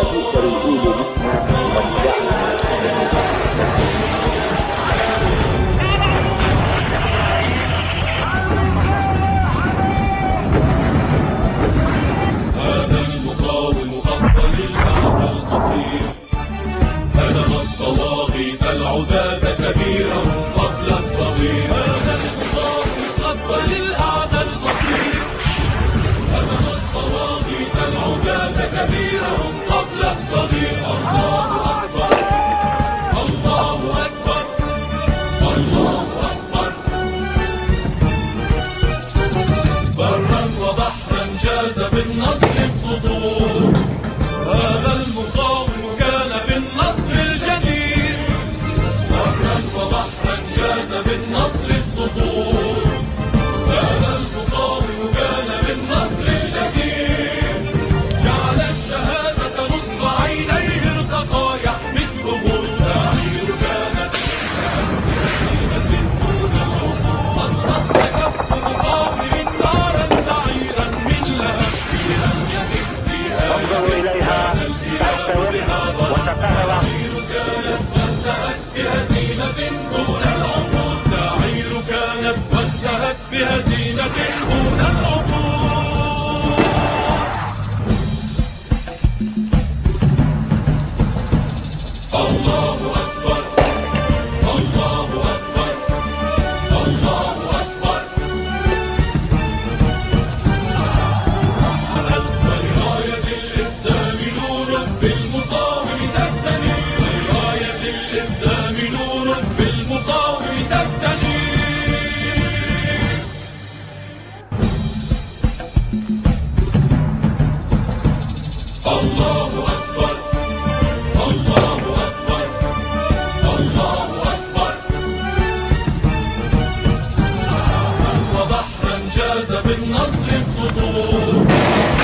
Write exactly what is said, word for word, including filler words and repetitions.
البروفيسور الإيلي رجعنا. هذا المقاوم خطا للأعداء القصير، هدم الطواغيت العتاة كبيرهم قتل الصغير. هذا المقاوم خطا للأعداء القصير، هدم الطواغيت العتاة كبيرهم قتل الصغير. الله أكبر الله أكبر الله أكبر. برا وبحرا جاز بالنصر الصدور، هذا المقاوم كان بالنصر الجدير. برا وبحرا جاز بالنصر الصدور، هذا المقاوم كان بالنصر الجدير. جعل الشهادة نصب عينيه ارتقى يحمده الزعير. كانت أطلقت كف مقاوم نارا سعيرا من لهبها يهب فيها. انظروا إليها تستوي وتتهوى. كانت وانتهت بهزيمة دون العبور. سعير كانت وانتهت بهزيمة دون العبور. الله أكبر الله أكبر الله أكبر. لراية الإسلام نور بالمقاوم تستنير. لراية الإسلام نور بالمقاوم تستنير. الله أكبر الله أكبر الله أكبر. وبحرا جاز بالنصر الصدور.